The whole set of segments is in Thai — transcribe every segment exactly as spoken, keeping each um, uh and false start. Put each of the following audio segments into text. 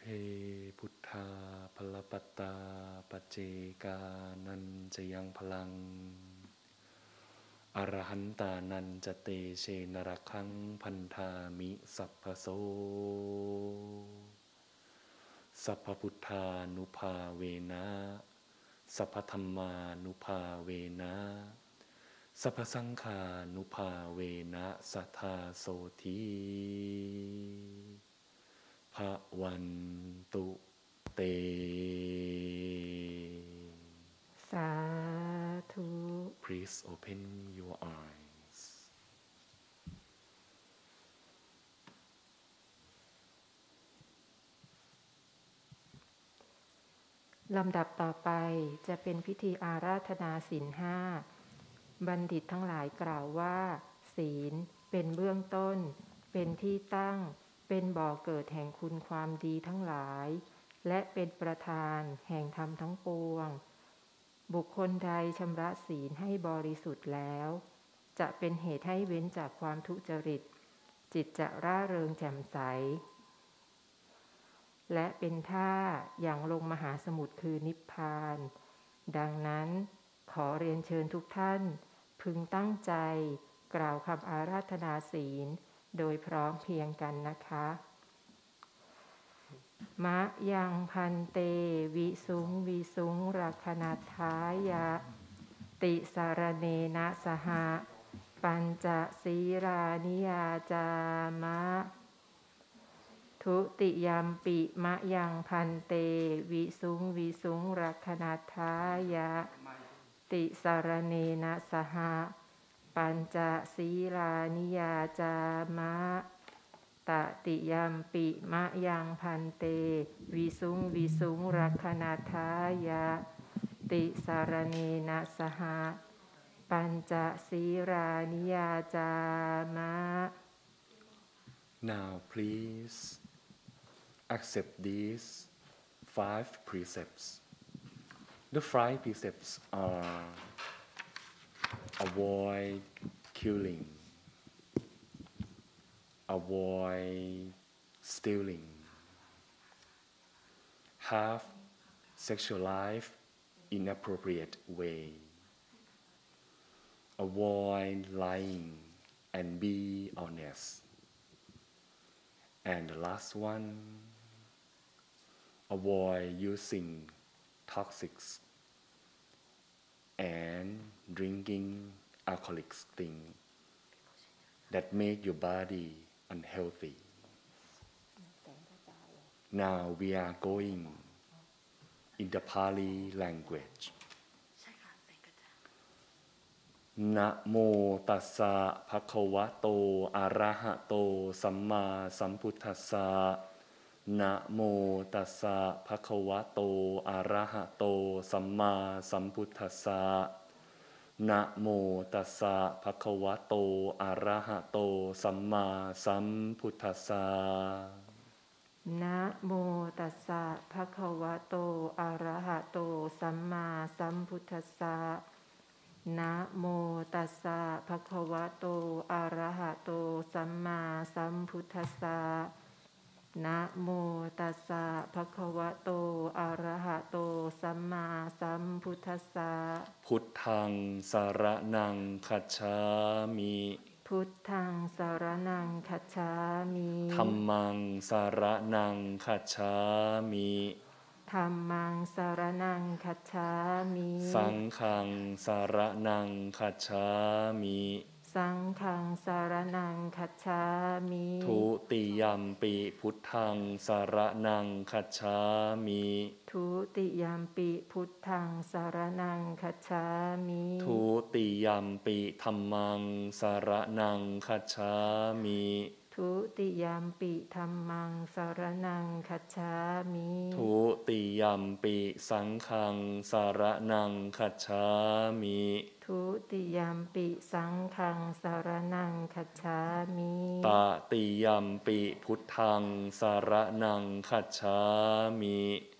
พุทธาพลปัตตาปัจเจกานันจะยังพลังอรหันตานันจะเตเชนรคังพันธามิสัพพโสสัพพพุทธานุภาเวนะสัพพธัมมานุภาเวนะสัพพสังฆานุภาเวนะสัทธาโสธีภวันตุเตสาธุ Please open your eyes ลำดับต่อไปจะเป็นพิธีอาราธนาศีลห้าบัณฑิตทั้งหลายกล่าวว่าศีลเป็นเบื้องต้นเป็นที่ตั้งเป็นบ่อเกิดแห่งคุณความดีทั้งหลายและเป็นประธานแห่งธรรมทั้งปวงบุคคลใดชำระศีลให้บริสุทธิ์แล้วจะเป็นเหตุให้เว้นจากความทุจริตจิตจะร่าเริงแจ่มใสและเป็นท่าอย่างลงมหาสมุทรคือนิพพานดังนั้นขอเรียนเชิญทุกท่านพึงตั้งใจกล่าวคำอาราธนาศีลโดยพร้อมเพรียงกันนะคะมะยังพันเตวิสุงวิสุงรักขณัฏฐายะติสารเนนะสหะปัญจศีรานิยาจามะทุติยัมปิมะยังพันเตวิสุงวิสุงรักขณัฏฐายะติสารเนนะสหะปัญจศีรานิยาจามะตติยัมปิมะยังพันเตวิสุงวิสุงรักขณัฏฐายะติสารเนนะสหะปัญจศีรานิยาจามะ Now please accept these five precepts. The five precepts are avoid killing, avoid stealing, have sexual life inappropriate way, avoid lying and be honest. And the last one, avoid using toxics and drinking alcoholic things that make your body unhealthy. Now we are going in the Pali language. นะโมตัสสะภะคะวะโตอะระหะโตสัมมาสัมพุทธัสสะนะโมตัสสะภะคะวะโตอะระหะโตสัมมาสัมพุทธัสสะนะโมตัสสะภะคะวะโตอะระหะโตสัมมาสัมพุทธัสสะนะโมตัสสะภะคะวะโตอะระหะโตสัมมาสัมพุทธัสสะนะโมตัสสะภะคะวะโตอะระหะโตสัมมาสัมพุทธัสสะนะโมตัสสะภะคะวะโตอะระหะโตสัมมาสัมพุทธัสสะพุทธังสรณังคัจฉามิพุทธังสรณังคัจฉามิธัมมังสรณังคัจฉามิธัมมังสรณังคัจฉามิสังฆังสรณังคัจฉามิสังฆังสรณังคัจฉามิทุติยัมปิพุทธังสรณังคัจฉามิทุติยัมปิพุทธังสรณังคัจฉามิทุติยัมปิธัมมังสรณังคัจฉามิทุติยัมปิธัมมังสรณังคัจฉามิทุติยัมปิสังฆังสรณังคัจฉามิทุติยัมปิสังฆังสรณังคัจฉามิตติยัมปิพุทธังสรณังคัจฉามิ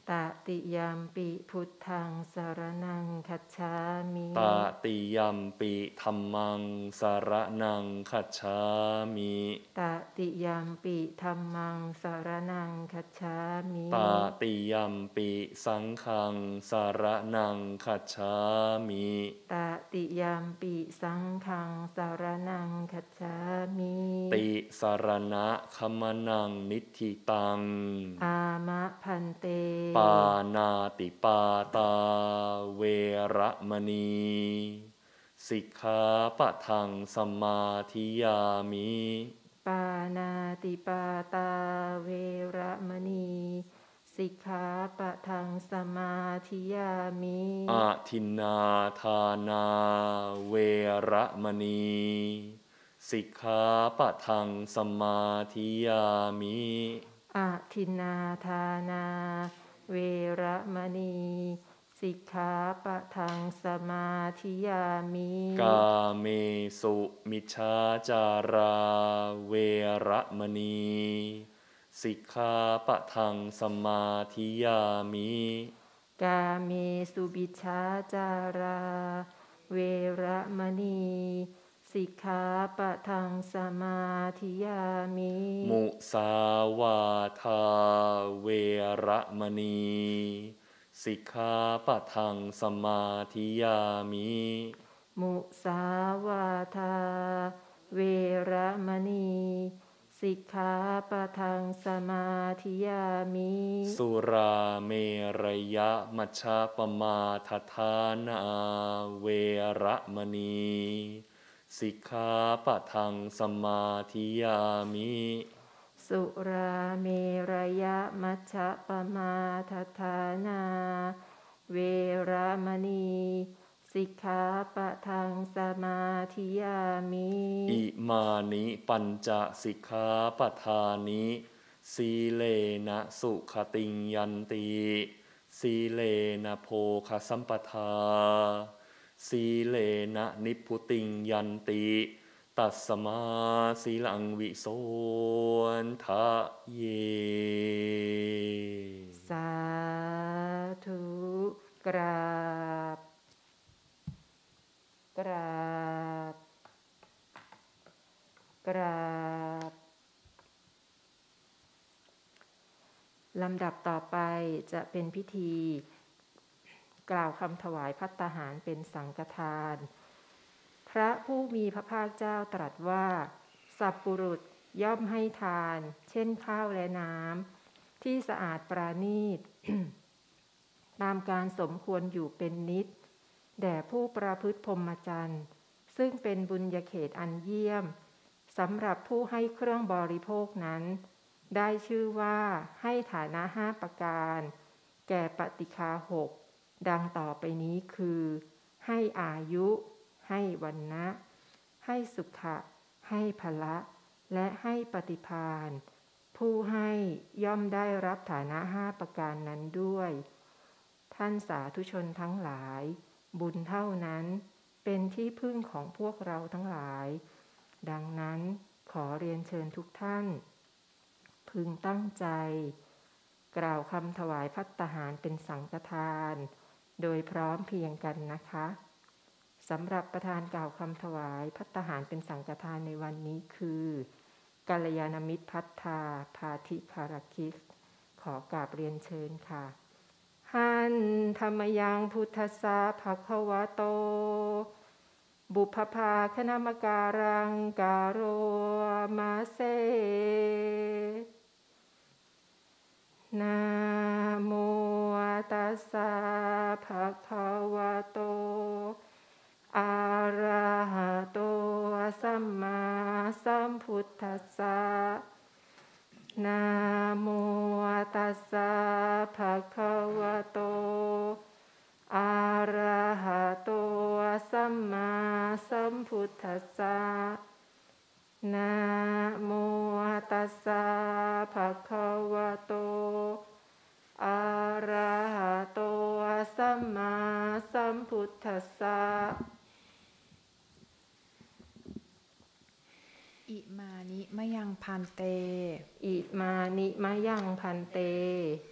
ตติยัมปิพุทธังสรณังคัจฉามิตติยัมปิธัมมังสรณังคัจฉามิตติยัมปิธัมมังสรณังคัจฉามิตติยัมปิสังฆังสรณังคัจฉามิตติยัมปิสังฆังสรณังคัจฉามิติสรณะคัมมนังนิธิตังอามะพันเตปานาติปาตาเวระมณีสิกขาปะทังสมาธิยามิปานาติปาตาเวระมณีสิกขาปะทังสมาธิยามิอาทินนาทานาเวระมณีสิกขาปะทังสมาธิยามิอะทินนาทานาเวระมณีสิกขาปะทังสมาธิยามิกาเมสุมิจฉาจาราเวระมณีสิกขาปะทังสมาธิยามิกาเมสุบิชาจาราเวระมณีสิกขาปะทังสมาธิยามิมุสาวาทาเวระมณีสิกขาปะทังสมาธิยามิมุสาวาทาเวระมณีสิกขาปะทังสมาธิยามิสุราเมรยะมัชฌะปมาทฐานาเวระมณีสิกขาปะทังสมาธิยามิสุราเมรยะมัชฌะปมาทฐานาเวระมณีสิกขาปะทังสมาธิยามิอิมานิปัญจสิกขาปทานิสีเลนะสุขติงยันติสีเลนะโภคสัมปทาสีเลนะนิพพุติงยันติตัสสมาสีลังวิโสนทะเยสาธุกราบกราบกราบลำดับต่อไปจะเป็นพิธีกล่าวคำถวายภัตตาหารเป็นสังฆทาน พระผู้มีพระภาคเจ้าตรัสว่าสัพปุรุษย่อมให้ทานเช่นข้าวและน้ำที่สะอาดปราณีต ตามการสมควรอยู่เป็นนิดแด่ผู้ประพฤติพรหมจรรย์ซึ่งเป็นบุญญาเขตอันเยี่ยมสำหรับผู้ให้เครื่องบริโภคนั้นได้ชื่อว่าให้ฐานะห้าประการแก่ปฏิฆาหกดังต่อไปนี้คือให้อายุให้วรรณะให้สุขะให้พละและให้ปฏิภาณผู้ให้ย่อมได้รับฐานะห้าประการนั้นด้วยท่านสาธุชนทั้งหลายบุญเท่านั้นเป็นที่พึ่งของพวกเราทั้งหลายดังนั้นขอเรียนเชิญทุกท่านพึงตั้งใจกล่าวคำถวายภัตตาหารเป็นสังฆทานโดยพร้อมเพรียงกันนะคะสำหรับประธานกล่าวคำถวายภัตตาหารเป็นสังฆทานในวันนี้คือกัลยาณมิตรพัฒนาพาธิภารคิสขอกราบเรียนเชิญค่ะหันธรรมยังพุทธสสะภะคะวะโตบุพภาคณมการังการโรมาเซนะโมตัสสะภะคะวะโตอะระหะโตสัมมาสัมพุทธัสสะนะโมตัสสะภะคะวะโตอะระหะโตสัมมาสัมพุทธัสสะนะโมตัสสะภะคะวะโตอะระหะโตสัมมาสัมพุทธัสสะอิมานิมะยังพันเตอิมานิมะยังพันเต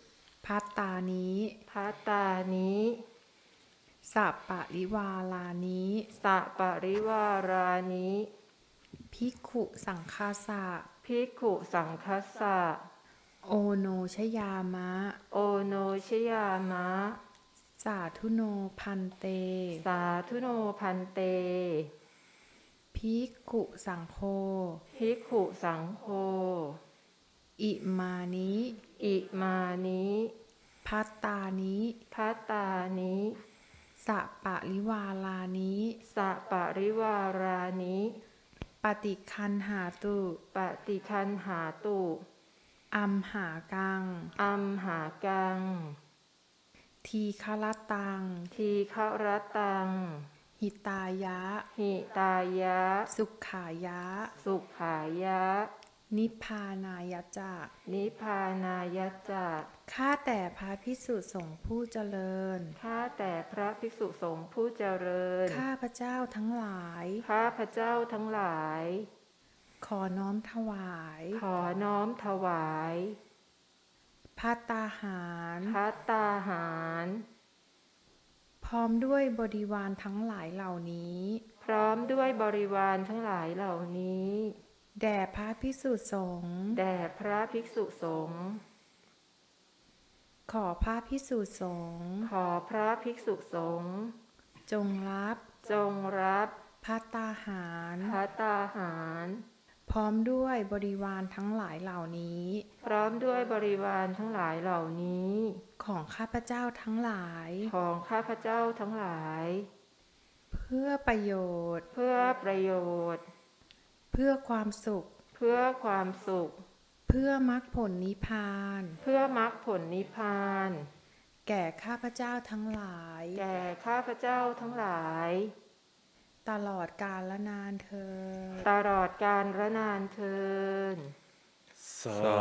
พัตตานิพัตตานิสัปปะริวาลานิสัปะริวารานิภิกขุสังฆาสะภิกขุสังคัสสะโอโนชยามะโอโนชยามะสาธุโนพันเตสาธุโนพันเตภิกขุสังโฆภิกขุสังโฆอิมานิอิมานิพัตตานิพัตตานิสัปปะริวาลานิสัปะริวารานิปฏิคันหาตุปฏิคันหาตุอัมหากังอัมหากังทีฆรตังทีฆรตังหิตายะหิตายะสุขายะสุขายะนิพพานายะจะนิพพานายะจะข้าแต่พระภิกษุสงฆ์ผู้เจริญข้าแต่พระภิกษุสงฆ์ผู้เจริญข้าพระเจ้าทั้งหลายข้าพระเจ้าทั้งหลายขอน้อมถวายขอน้อมถวายภัตตาหารภัตตาหารพร้อมด้วยบริวารทั้งหลายเหล่านี้พร้อมด้วยบริวารทั้งหลายเหล่านี้แด่พระภิกษุสงฆ์แด่พระภิกษุสงฆ์ขอพระภิกษุสงฆ์ขอพระภิกษุสงฆ์จงรับจงรับภัตตาหารภัตตาหารพร้อมด้วยบริวารทั้งหลายเหล่านี้พร้อมด้วยบริวารทั้งหลายเหล่านี้ของข้าพเจ้าทั้งหลายของข้าพเจ้าทั้งหลายเพื่อประโยชน์เพื่อประโยชน์เพื่อความสุขเพื่อความสุขเพื่อมรรคผลนิพพานเพื่อมรรคผลนิพพานแก่ข้าพเจ้าทั้งหลายแก่ข้าพเจ้าทั้งหลายตลอดกาลนานเทอญตลอดกาลระนานเทินสา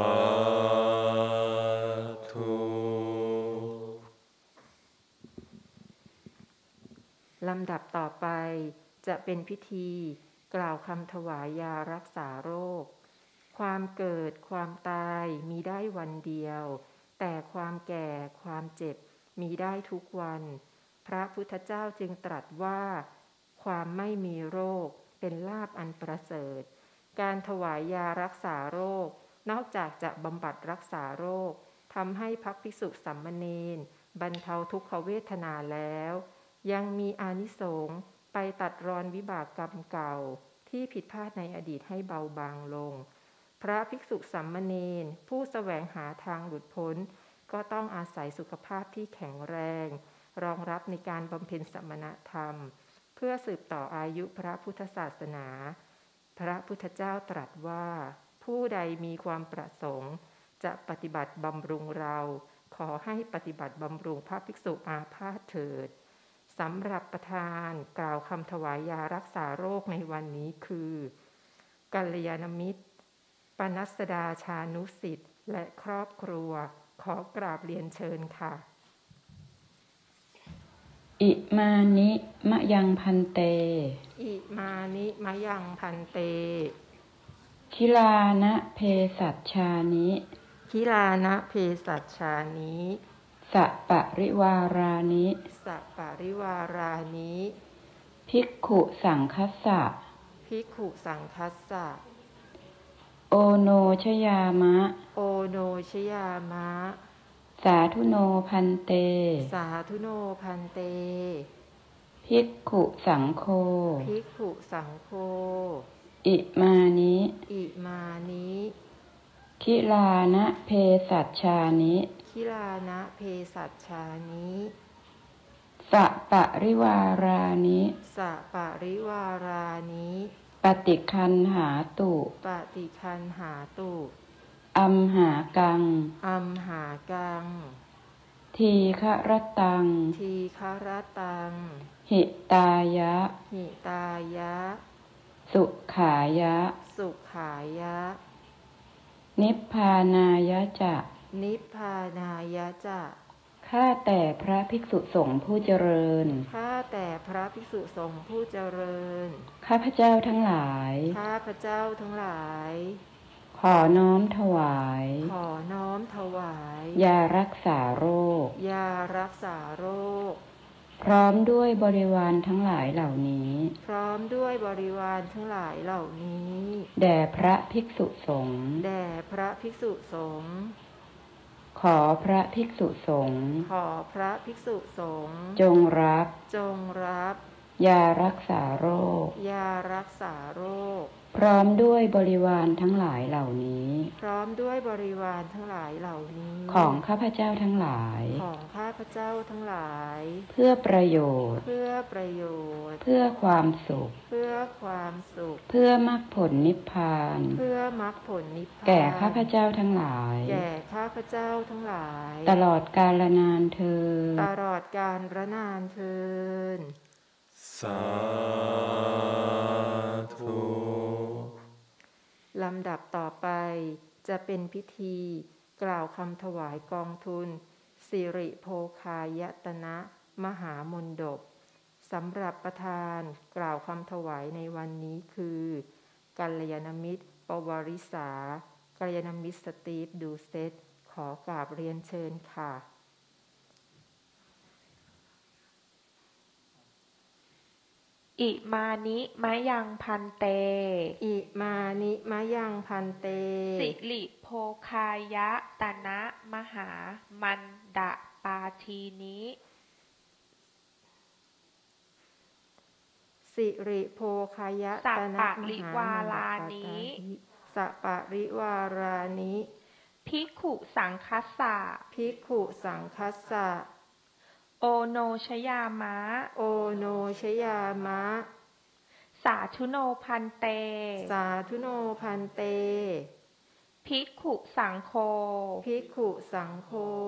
ธุลำดับต่อไปจะเป็นพิธีกล่าวคำถวายยารักษาโรค ความเกิดความตายมีได้วันเดียว แต่ความแก่ความเจ็บมีได้ทุกวัน พระพุทธเจ้าจึงตรัสว่า ความไม่มีโรคเป็นลาภอันประเสริฐ การถวายยารักษาโรคนอกจากจะบำบัดรักษาโรคทำให้พระภิกษุสามเณรบรรเทาทุกขเวทนาแล้ว ยังมีอานิสงส์ไปตัดรอนวิบากกรรมเก่าที่ผิดพลาดในอดีตให้เบาบางลง พระภิกษุสามเณรผู้แสวงหาทางหลุดพ้นก็ต้องอาศัยสุขภาพที่แข็งแรงรองรับในการบำเพ็ญสมณธรรมเพื่อสืบต่ออายุพระพุทธศาสนาพระพุทธเจ้าตรัสว่าผู้ใดมีความประสงค์จะปฏิบัติบำรุงเราขอให้ปฏิบัติบำรุงพระภิกษุอาพาธเถิดสำหรับประธานกล่าวคำถวายยารักษาโรคในวันนี้คือกัลยาณมิตรปนัสดาชานุสิทธิ์และครอบครัวขอกราบเรียนเชิญค่ะอิมานิมะยังพันเตอิมานิมะยังพันเตคิลานะเพสัชชานิคิลานะเพสัชชานิสัปะริวารานิสัปปะริวารานิภิกขุสังคัสสะภิกขุสังคัสสะโอโนชยามะโอโนชยามะสาธุโนพันเตสาธุโนพันเตภิกขุสังโฆภิกขุสังโฆอิมานิอิมานิคิลานะเพสัชชานิคิลานะเพสัชชานิสัปะริวารานิสัปปะริวารานิปฏิคันหาตุปฏิคันหาตุอัมหากังอัมหากังทีฆรตังทีฆรตังหิตายะหิตายะสุขายะสุขายะนิพพานายะจะนิพพานายะจะข้าแต่พระภิกษุสงฆ์ผู้เจริญข้าแต่พระภิกษุสงฆ์ผู้เจริญข้าพเจ้าทั้งหลายข้าพระเจ้าทั้งหลายขขอน้อมถวายขอน้อมถวายยารักษาโรคยารักษาโรคพร้อมด้วยบริวารทั้งหลายเหล่านี้พร้อมด้วยบริวารทั้งหลายเหล่านี้แด่พระภิกษุสงฆ์แด่พระภิกษุสงฆ์ขอพระภิกษุสงฆ์ขอพระภิกษุสงฆ์จงรับจงรับยารักษาโรคยารักษาโรคพร้อมด้วยบริวารทั้งหลายเหล่านี้พร้อมด้วยบริวารทั้งหลายเหล่านี้ของข้าพเจ้าทั้งหลายของข้าพเจ้าทั้งหลายเพื่อประโยชน์เพื่อประโยชน์เพื่อความสุขเพื่อความสุขเพื่อมรรคผลนิพพานเพื่อมรรคผลนิพพานแก่ข้าพเจ้าทั้งหลายแก่ข้าพเจ้าทั้งหลายตลอดกาลนานเทอญตลอดกาลระนานเทินสาธุลำดับต่อไปจะเป็นพิธีกล่าวคำถวายกองทุนสิริโภคายตนะมหามนดบสำหรับประธานกล่าวคำถวายในวันนี้คือกัลยาณมิตรปวริษากัลยาณมิตรสตีฟดูเซตขอกราบเรียนเชิญค่ะอิมานิมะยังพันเตอิมานิมะยังพันเตสิริโภคายะตนะมหามันดะปาทีนิสิริโภคายะสัปตนะปะมริหาวามันลาดะนิสัปปะริวารานิภิกขุสังคัสสะภิกขุสังคัสสะโอโนชยามะโอโนชยามะสาธุโนพันเตสาธุโนพันเตภิกขุสังโฆภิกขุสังโฆ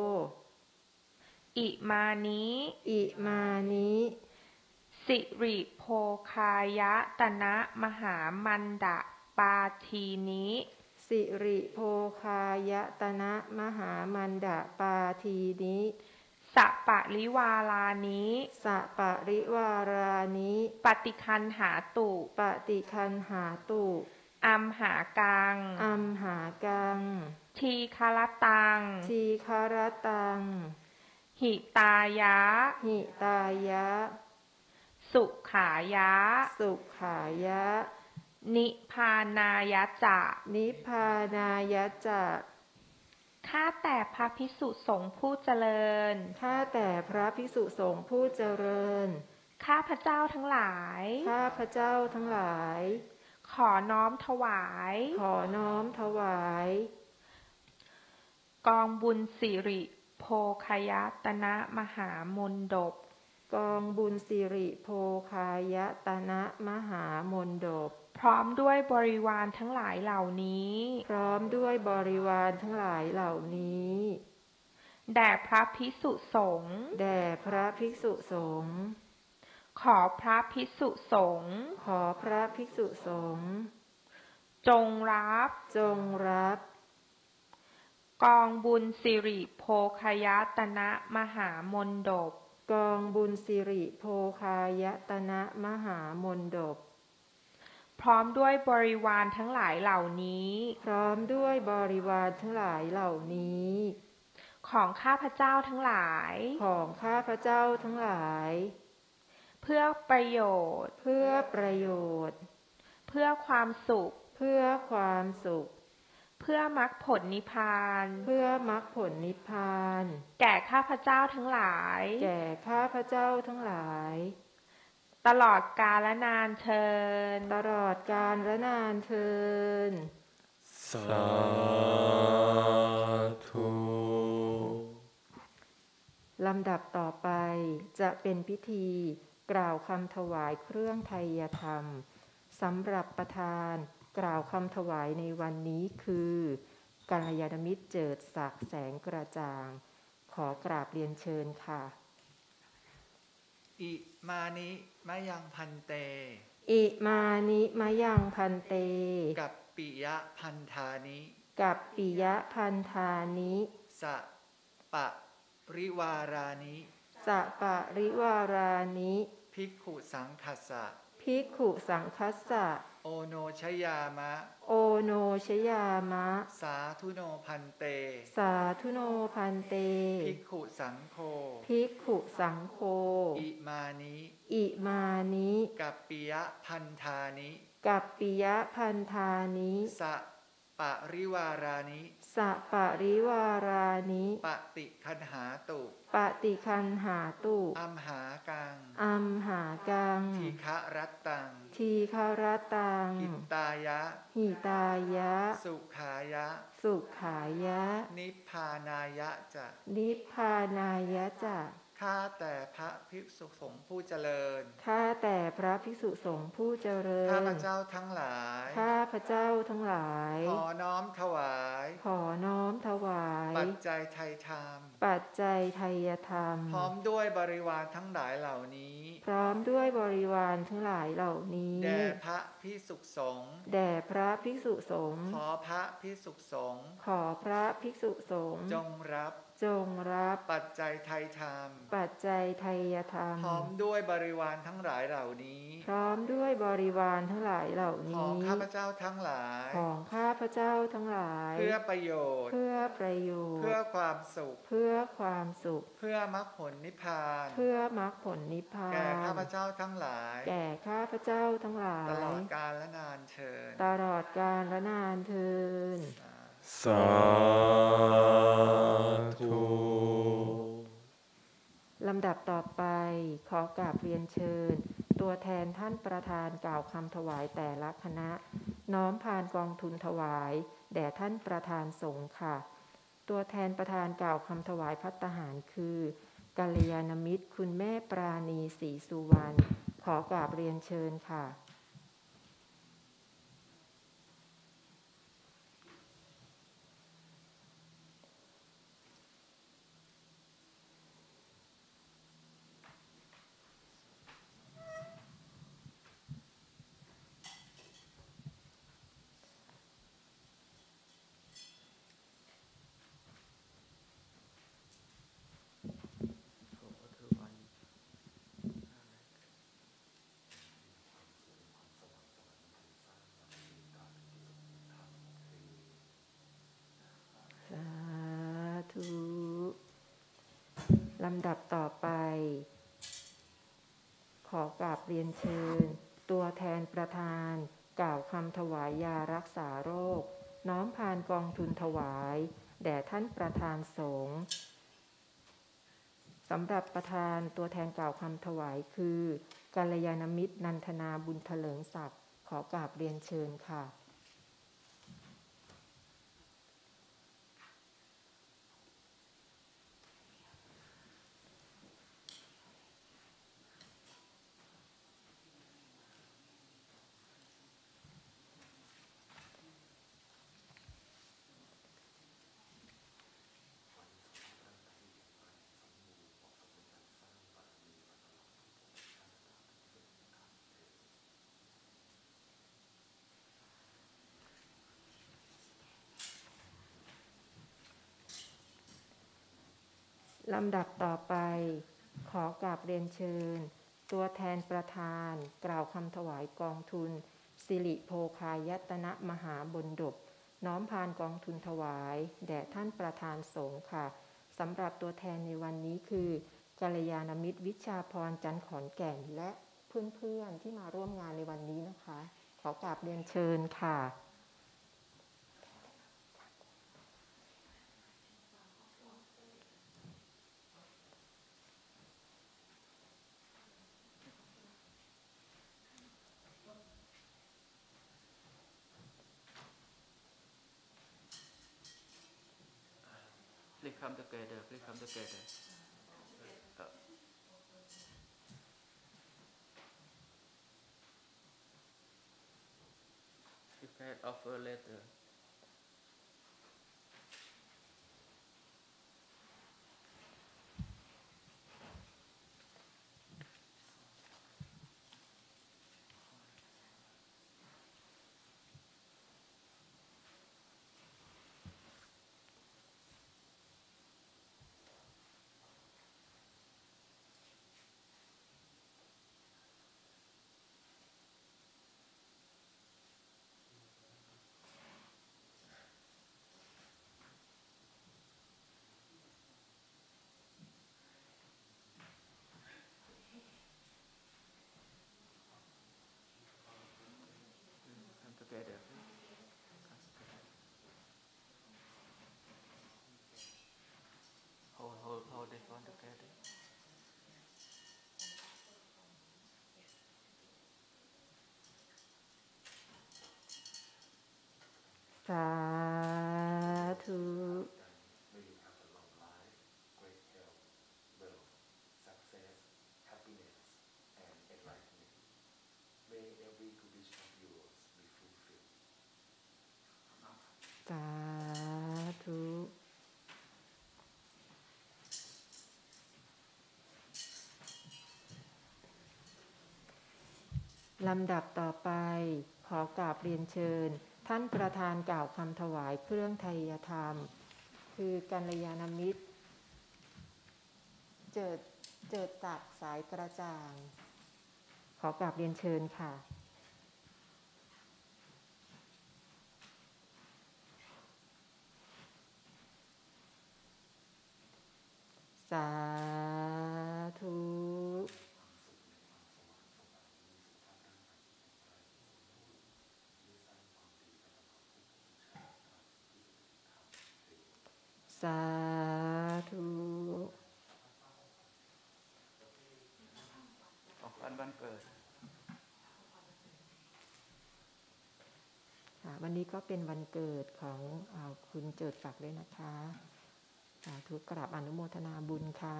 อิมานิอิมานิสิริโภคายะตนะมหามันดะปาทีนิสิริโภคายะตนะมหามันดะปาทีนิสัปปะริวาลานิสัปปะริวารานิปฏิคันหาตุปฏิคันหาตุอัมหากังอัมหากังทีคารตังทีคารตังหิตายะหิตายะสุขายะสุขายะนิพพานายะจะนิพพานายะจะข้าแต่พระภิกษุสงฆ์ผู้เจริญข้าแต่พระภิกษุสงฆ์ผู้เจริญข้าพระเจ้าทั้งหลายข้าพระเจ้าทั้งหลายขอน้อมถวายขอน้อมถวายกองบุญสิริโภคายตนะมหามนดบกองบุญสิริโภคายตนะมหามนดบพร้อมด้วยบริวารทั้งหลายเหล่านี้พร้อมด้วยบริวารทั้งหลายเหล่านี้แด่พระภิกษุสงฆ์แด่พระภิกษุสงฆ์ขอพระภิกษุสงฆ์ขอพระภิกษุสงฆ์จงรับจงรับกองบุญสิริโภคายตนะมหามนดบกองบุญสิริโภคายตนะมหามนดบพร้อมด้วยบริวารทั้งหลายเหล่านี้พร้อมด้วยบริวารทั้งหลายเหล่านี้ของข้าพเจ้าทั้งหลายของข้าพระเจ้าทั้งหลายเพื่อประโยชน์เพื่อประโยชน์เพื่อความสุขเพื่อความสุขเพื่อมรรคผลนิพพานเพื่อมรรคผลนิพพานแก่ข้าพเจ้าทั้งหลายแก่ข้าพระเจ้าทั้งหลายตลอดกาลนานเทินตลอดกาลและนานเทินสาธุลำดับต่อไปจะเป็นพิธีกล่าวคำถวายเครื่องไทยธรรมสำหรับประธานกล่าวคำถวายในวันนี้คือกัลยาณมิตรเจิดศักดิ์แสงกระจ่างขอกราบเรียนเชิญค่ะอิมานิมะยังพันเตอิมานิมะยังพันเตกับปิยะพันธานิกับปิยะพันธานิสะปะริวารานิสัปปะริวารานิภิกขุสังคัสสะภิกขุสังคัสสะโโอโนชยามะโอโนชยามะสาธุโนพันเตสาธุโนพันเตภิกขุสังโฆภิกขุสังโฆอิมานิอิมานิกัปปิยะพันธานิกัปปิยะพันธานิสะปะริวารานิสะปะริวารานิปฏิคันหาตุปฏิคันหาตุอัมหากังอัมหากังทีฆะรัตตังทีฆรตังหิตตายะหิตายะสุขายะสุขายะนิพพานายะจะนิพพานายะจะข้าแต่พระภิกษุสงฆ์ผู้เจริญข้าแต่พระภิกษุสงฆ์ผู้เจริญข้าพเจ้าทั้งหลายข้าพเจ้าทั้งหลายขอน้อมถวายขอน้อมถวายปัจจัยไทยธรรมปัจจัยไทยธรรมพร้อมด้วยบริวารทั้งหลายเหล่านี้พร้อมด้วยบริวารทั้งหลายเหล่านี้แด่พระภิกษุสงฆ์แด่พระภิกษุสงฆ์ขอพระภิกษุสงฆ์ขอพระภิกษุสงฆ์จงรับจงรับปัจจัยไทยธรรมปัจจัยไทยธรรมพร้อมด้วยบริวารทั้งหลายเหล่านี้พร้อมด้วยบริวารทั้งหลายเหล่าขอนี้งข้าพเจ้าทั้งหลายของข้าพเจ้าทั้งหลายเพื่อประโยชน์เพื่อประโยชน์เพื่อความสุขเพื่อความสุขเพื่อมรรคผลนิพพานเพื่อมรรคผลนิพพานแก่ข้าพเจ้าทั้งหลายแก่ข้าพเจ้าทั้งหลายตลอดกาลและนานเชิญตลอดกาลและนานเทินสาธุลำดับต่อไปขอกราบเรียนเชิญ ตัวแทนท่านประธานกล่าวคำถวายแต่ละคณะ น้อมพานกองทุนถวายแด่ท่านประธานสงฆ์ค่ะ ตัวแทนประธานกล่าวคำถวายภัตตาหารคือกัลยาณมิตรคุณแม่ปราณีศรีสุวรรณขอกราบเรียนเชิญค่ะ สาธุลำดับต่อไปขอกราบเรียนเชิญ ตัวแทนประธานกล่าวคำถวายยารักษาโรค น้อมพานกองทุนถวายแด่ท่านประธานสงฆ์สำหรับประธานตัวแทนกล่าวคำถวายคือกัลยาณมิตรนันทนาบุญเถลิงศักดิ์ขอกราบเรียนเชิญค่ะ ลำดับต่อไปขอกราบเรียนเชิญ ตัวแทนประธานกล่าวคำถวายกองทุนสิริโภคายตนะมหาบดกน้อมพานกองทุนถวายแด่ท่านประธานสงฆ์ค่ะสำหรับตัวแทนในวันนี้คือกัลยาณมิตรวิชาพรจันทร์ขอนแก่นและเพื่อนๆที่มาร่วมงานในวันนี้นะคะขอกราบเรียนเชิญค่ะ Please come together. Please come together. Uh, you can offer later. ลำดับต่อไปขอกราบเรียนเชิญท่านประธานกล่าวคำถวายเครื่องไทยธรรมคือกัลยาณมิตรเจิดเจิดศักดิ์สายกระจ่างขอกราบเรียนเชิญค่ะสาธุสาธุของขวัญวันเกิดวันนี้ก็เป็นวันเกิดของอ่าคุณเจิดศักดิ์ด้วยนะคะสาธุกราบอนุโมทนาบุญค่ะ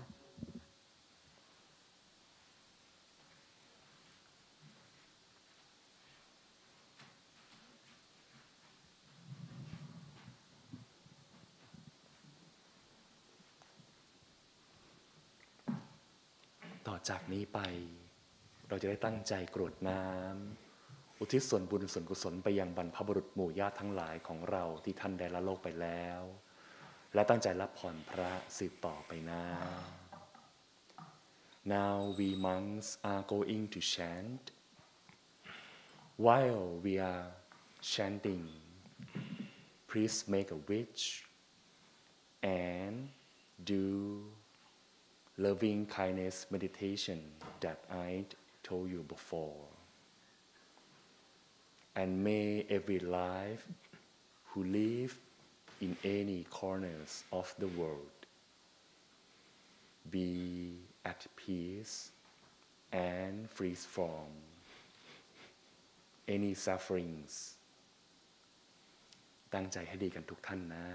ต่อจากนี้ไปเราจะได้ตั้งใจกรวดน้ำอุทิศส่วนบุญส่วนกุศลไปยังบรรพบุรุษหมู่ญาติทั้งหลายของเราที่ท่านได้ละโลกไปแล้วและตั้งใจรับพรพระสืบต่อไปนะ Now we monks are going to chant. While we are chanting, please make a wish and do loving kindness meditation that I told you before. And may every life who live in any corners of the world be at peace and free from any sufferings ตั้งใจให้ดีกันทุกท่านนะ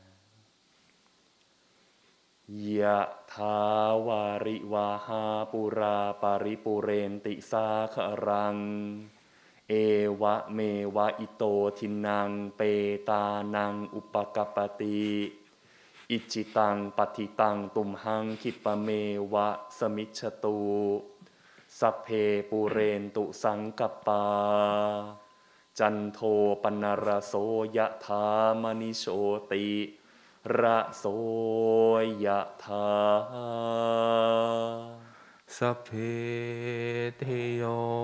ยะถาวาริวาหาปุราปาริปุเรนติสาครังเอวะเมวะอิโตทินังเปตานังอุปกปติอิจิตังปฏิตังตุมหังคิปะเมวะสมิจฉตุสัพเพปุเรนตุสังกปาจันโทปนรโสยะถามณิโชติระโสยะถาสัพเพเทโย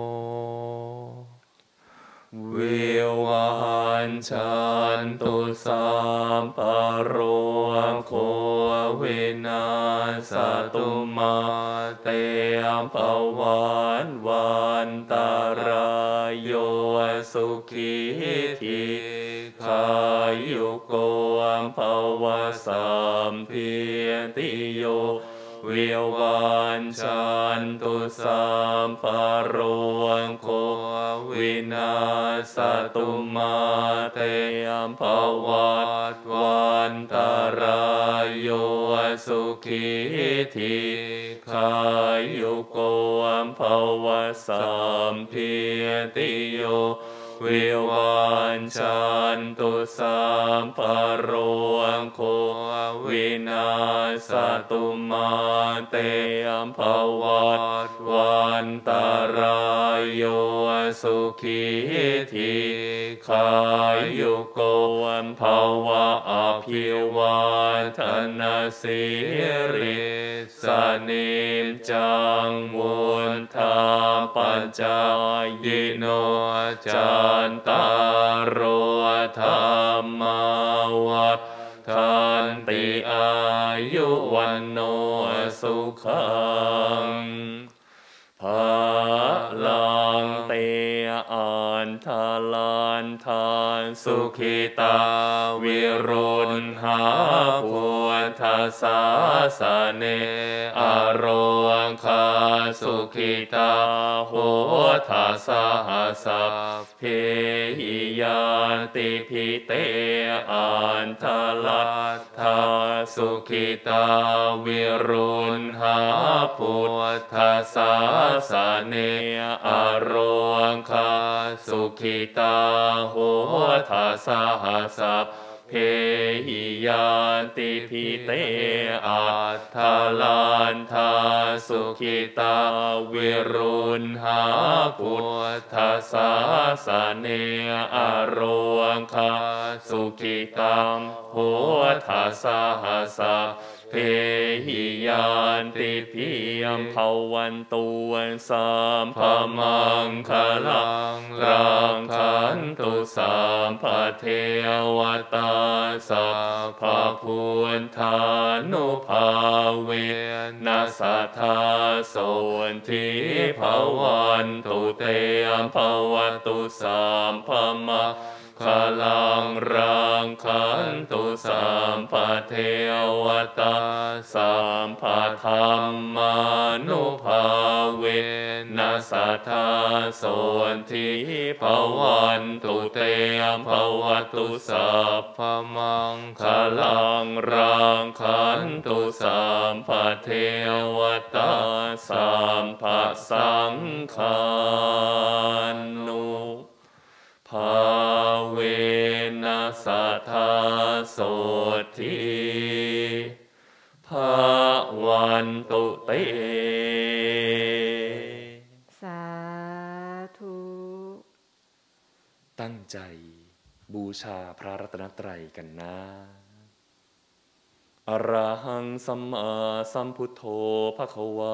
วิวันชันตุสัมปโรโควินาสตุมาเตมปวันวันตารายโยสุขีทีขายุโกมภวสัมพิติโยวิวันชันตุสัมปโรโควินาสตุมาเตมภวัตวันตารายโยสุขีทีขายุโกมภวสัมพิติโยวิวันชันตุสัมปโรโควินาสตุมาเตมภวัตวันตารายโยสุขีทีขายุโกมภวะอภิวาทนาสิริสนิมจังมุนทาปัญจายโนจันตารโรธรรมวัฏทันติอายุวันโนสุขังภาลังเตอันทาลันทานสุขิตาวิรุณหาพุทธศาสเนอโรคาสุขิตาโหทัสสะสัพเพหิยาติภิเตอันทาลัตถาสุขิตาวิรุณหาพุทธศาสเนอโรคาสุขิตาโหทัสสะสัพเพเพหิยาติพิเตอัตถาลันทาสุขิตาวิรุณหาพุทธสาสเนอโรคาสุขิตังพุทธสาสะเพหิยานติพิยมภวันตุวันสัมภมังคลังรังขันตุสัมภเทวตาสัพพพุทธานุภาเวนัสสัทธาโสทิภวันตุเตภวตุสัมภมังคลังรังขันตุสัมภเทวตาสัมภธรรมานุภาเวนัสสัทธาโสทิภวันตุเตภวตุสัพพมังคลังรังขันตุสัมภเทวตาสัมภสังฆานุภาเวนัสสัทธาโสทิภวันตุเตสาธุตั้งใจบูชาพระรัตนตรัยกันนะอรหังสัมมาสัมพุทโธภควา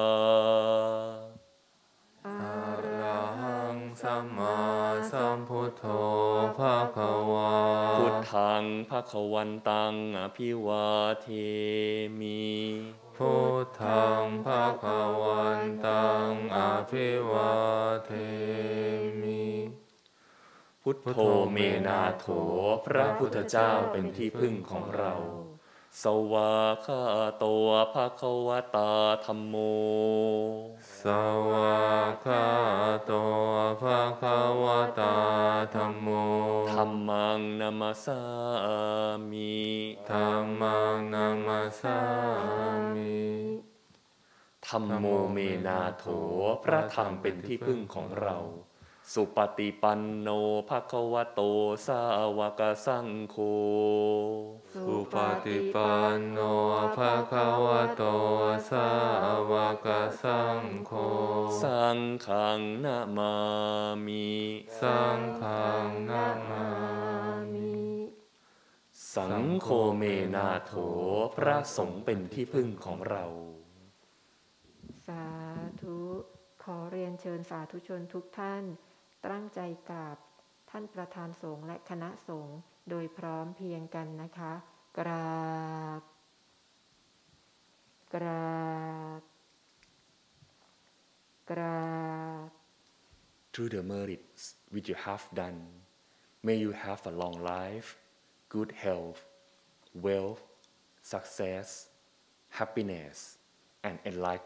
อรหังสัมมาสัมพุทโธภควาพุทธังภควันตังอภิวาเทมิพุทธังภควันตังอภิวาเทมิพุทโธเมนาโถพระพุทธเจ้าเป็นที่พึ่งของเราสวากขาโตภควตาธัมโมสวากขาโตภควตาธัมโมธัมมังนัมสสามิธัมมังนัมสสามิธัมโมเมนาโถพระธรรมเป็นที่พึ่งของเราสุปฏิปันโนภควโตสาวกสังโฆสุปฏิปันโนภควโตสาวกสังโฆสังฆังนะมามิสังฆังนะมามิสังโฆเมนาโถพระสงฆ์เป็นที่พึ่งของเราสาธุขอเรียนเชิญสาธุชนทุกท่านตั้งใจกราบท่านประธานสงฆ์และคณะสงฆ์โดยพร้อมเพรียงกันนะคะกราบกราบกราบ Through the merits which you have done, may you have a long life, good health, wealth, success, happiness, and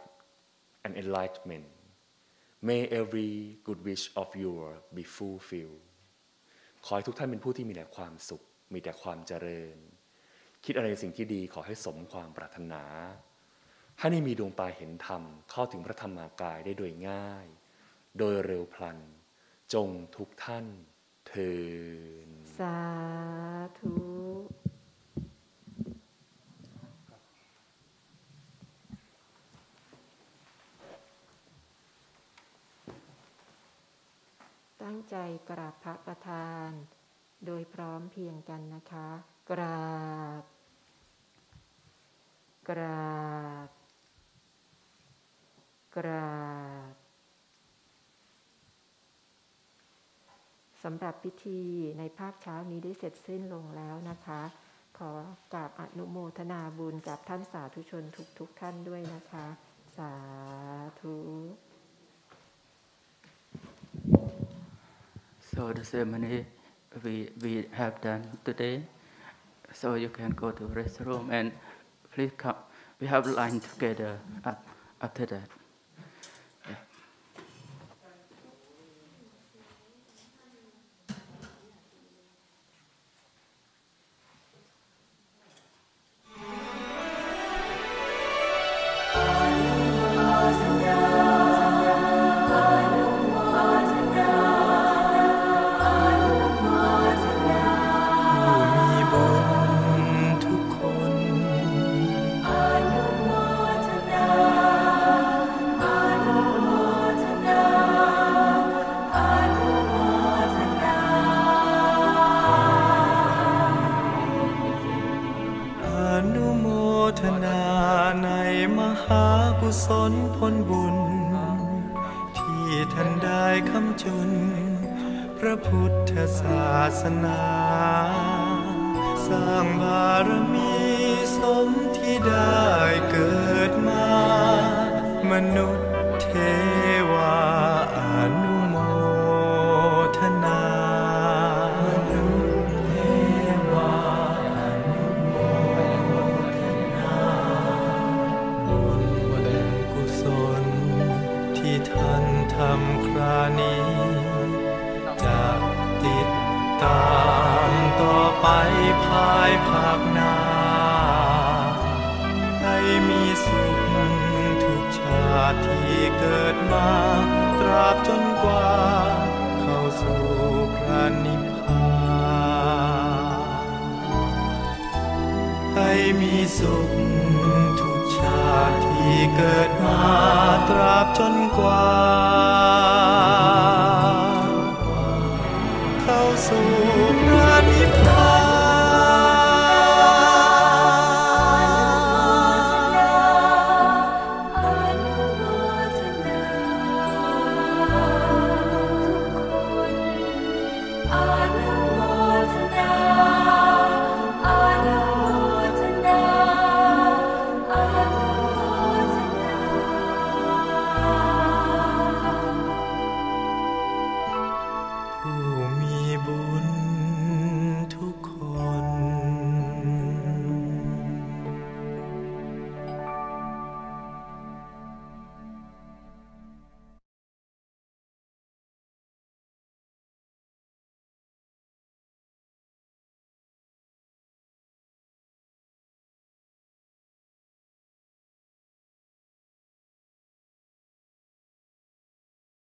enlightenment.May every good wish of yours be fulfilled. ขอให้ทุกท่านเป็นผู้ที่มีแต่ความสุขมีแต่ความเจริญคิดอะไรสิ่งที่ดีขอให้สมความปรารถนาให้ได้มีดวงตาเห็นธรรมเข้าถึงพระธรรมกายได้โดยง่ายโดยเร็วพลันจงทุกท่านเทินสาธุตั้งใจกราบพระประธานโดยพร้อมเพรียงกันนะคะกราบกราบกราบสำหรับพิธีในภาคเช้านี้ได้เสร็จสิ้นลงแล้วนะคะขอกราบอนุโมทนาบุญกับท่านสาธุชนทุกๆท่านด้วยนะคะสาธุ So the ceremony we we have done today. So you can go to restroom and please come. We have line together after that. Yeah. มหากุศลผลบุญที่ท่านได้คำจุนพระพุทธศาสนาสร้างบารมีสมที่ได้เกิดมามนุษย์เทวาอนุโมทนามนุษย์เทวาอนุโมทนาบุญกุศลที่ท่านทำครานี้จะติดตามต่อไปภายภาคหน้าให้มีสุขทุกชาติที่เกิดมาตราบจนกว่าเข้าสู่พระนิพพานให้มีสุขทุกชาติที่เกิดมาตราบจนกว่าเข้าสู่